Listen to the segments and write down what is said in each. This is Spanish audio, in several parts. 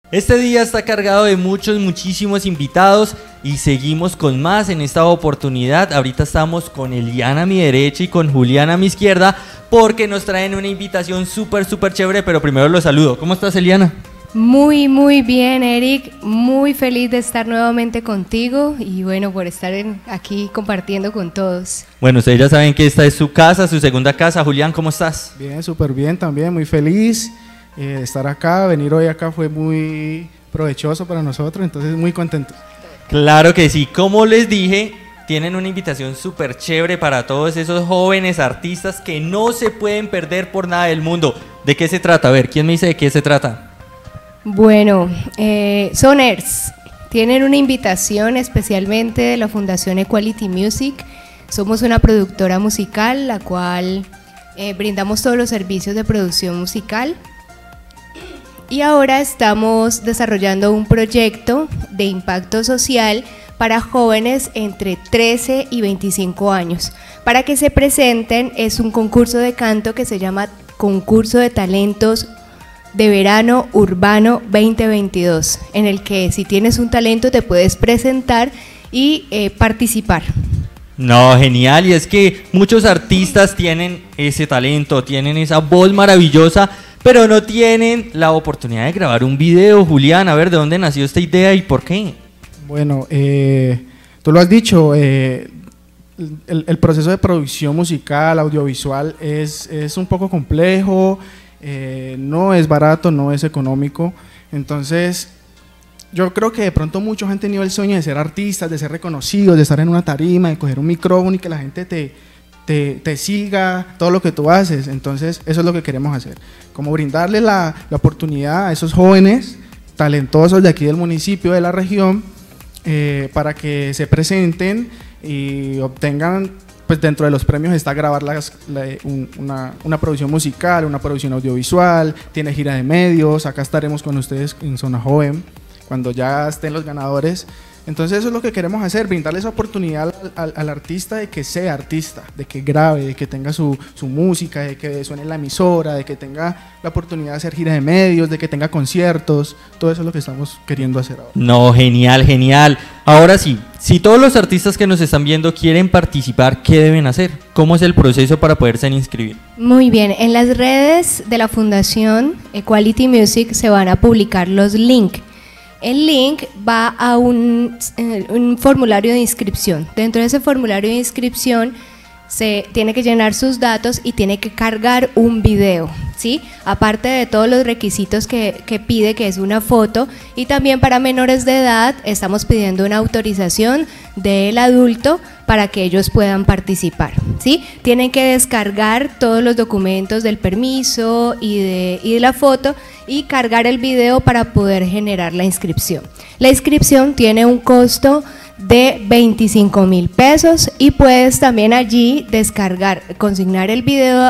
Este día está cargado de muchísimos invitados y seguimos con más en esta oportunidad. Ahorita estamos con Eliana a mi derecha y con Julián a mi izquierda porque nos traen una invitación súper chévere, pero primero los saludo. ¿Cómo estás, Eliana? Muy bien, Eric, muy feliz de estar nuevamente contigo y bueno, por estar aquí compartiendo con todos. Bueno, ustedes ya saben que esta es su casa, su segunda casa. Julián, ¿cómo estás? Bien, súper bien también, muy feliz de estar acá. Venir hoy acá fue muy provechoso para nosotros, entonces muy contento. Claro que sí, como les dije, tienen una invitación súper chévere para todos esos jóvenes artistas que no se pueden perder por nada del mundo. ¿De qué se trata? A ver, ¿quién me dice de qué se trata? Bueno, Soners tienen una invitación especialmente de la Fundación Equality Music. Somos una productora musical, la cual brindamos todos los servicios de producción musical. Y ahora estamos desarrollando un proyecto de impacto social para jóvenes entre 13 y 25 años. Para que se presenten, es un concurso de canto que se llama Concurso de Talentos de Verano Urbano 2022, en el que si tienes un talento te puedes presentar y participar. No, genial, y es que muchos artistas tienen ese talento, tienen esa voz maravillosa, pero no tienen la oportunidad de grabar un video. Julián, a ver, ¿de dónde nació esta idea y por qué? Bueno, tú lo has dicho, el proceso de producción musical, audiovisual es un poco complejo, no es barato, no es económico, entonces yo creo que de pronto muchos han tenido el sueño de ser artistas, de ser reconocidos, de estar en una tarima, de coger un micrófono y que la gente te siga todo lo que tú haces. Entonces eso es lo que queremos hacer, como brindarle la oportunidad a esos jóvenes talentosos de aquí del municipio, de la región, para que se presenten y obtengan, pues dentro de los premios está grabar una producción musical, una producción audiovisual, tiene gira de medios, acá estaremos con ustedes en Zona Joven cuando ya estén los ganadores. Entonces eso es lo que queremos hacer, brindarle esa oportunidad al artista de que sea artista, de que grabe, de que tenga su música, de que suene en la emisora, de que tenga la oportunidad de hacer gira de medios, de que tenga conciertos. Todo eso es lo que estamos queriendo hacer ahora. No, genial. Ahora sí, si todos los artistas que nos están viendo quieren participar, ¿qué deben hacer? ¿Cómo es el proceso para poderse inscribir? Muy bien, en las redes de la Fundación Equality Music se van a publicar los links. El link va a un formulario de inscripción. Dentro de ese formulario de inscripción se tiene que llenar sus datos y tiene que cargar un video, ¿sí? Aparte de todos los requisitos que pide, que es una foto, y también para menores de edad estamos pidiendo una autorización del adulto para que ellos puedan participar, ¿sí? Tienen que descargar todos los documentos del permiso y de la foto y cargar el video para poder generar la inscripción. La inscripción tiene un costo de 25,000 pesos y puedes también allí consignar el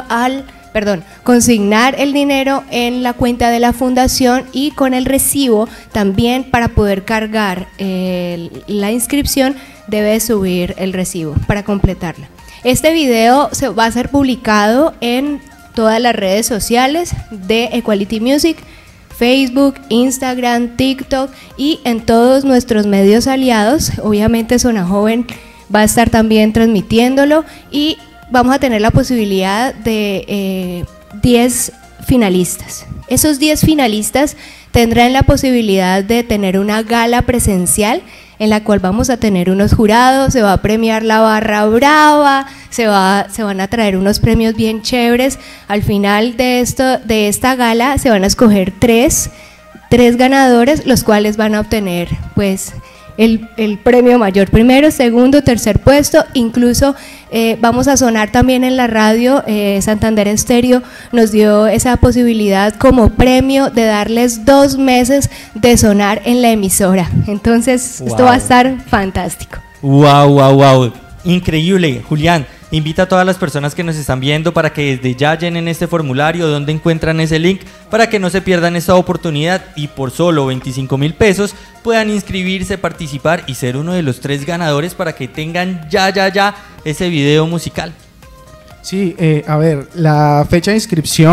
dinero en la cuenta de la fundación y con el recibo también para poder cargar la inscripción debes subir el recibo para completarla. Este video va a ser publicado en todas las redes sociales de Equality Music, Facebook, Instagram, TikTok y en todos nuestros medios aliados. Obviamente Zona Joven va a estar también transmitiéndolo y vamos a tener la posibilidad de 10 finalistas. Esos 10 finalistas tendrán la posibilidad de tener una gala presencial en la cual vamos a tener unos jurados, se va a premiar la barra brava, se van a traer unos premios bien chéveres. Al final de esta gala se van a escoger tres ganadores, los cuales van a obtener pues el premio mayor, primero, segundo, tercer puesto. Incluso vamos a sonar también en la radio. Santander Estéreo nos dio esa posibilidad como premio de darles 2 meses de sonar en la emisora. Entonces esto va a estar fantástico. Wow, increíble. Julián, invita a todas las personas que nos están viendo para que desde ya llenen este formulario, donde encuentran ese link, para que no se pierdan esta oportunidad y por solo 25,000 pesos puedan inscribirse, participar y ser uno de los 3 ganadores para que tengan ya ese video musical. Sí, a ver, la fecha de inscripción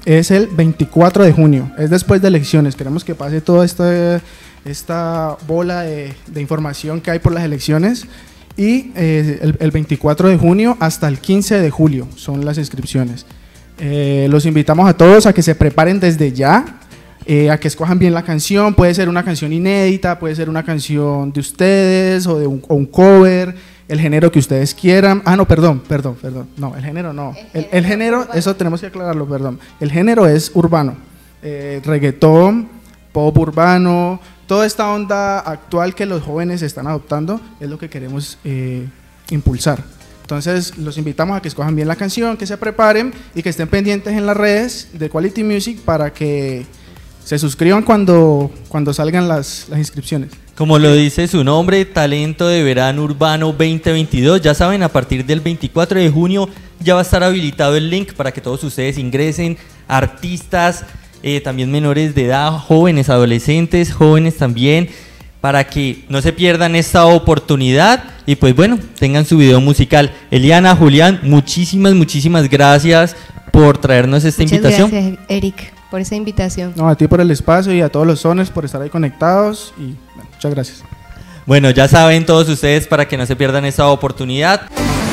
es el 24 de junio, es después de elecciones. Queremos que pase toda esta bola de información que hay por las elecciones. Y el 24 de junio hasta el 15 de julio son las inscripciones. Los invitamos a todos a que se preparen desde ya, a que escojan bien la canción. Puede ser una canción inédita, puede ser una canción de ustedes o un cover, el género que ustedes quieran. No, perdón, no, el género no. El género, eso tenemos que aclararlo, perdón. El género es urbano, reggaetón, pop urbano. Toda esta onda actual que los jóvenes están adoptando es lo que queremos impulsar. Entonces los invitamos a que escojan bien la canción, que se preparen y que estén pendientes en las redes de Quality Music para que se suscriban cuando salgan las inscripciones. Como lo dice su nombre, Talento de Verano Urbano 2022. Ya saben, a partir del 24 de junio ya va a estar habilitado el link para que todos ustedes ingresen, artistas, también menores de edad, jóvenes, adolescentes, jóvenes también, para que no se pierdan esta oportunidad y pues bueno, tengan su video musical. Eliana, Julián, muchísimas gracias por traernos esta invitación. Muchas gracias, Eric, por esa invitación. No, a ti por el espacio y a todos los soners por estar ahí conectados y bueno, muchas gracias. Bueno, ya saben todos ustedes para que no se pierdan esta oportunidad.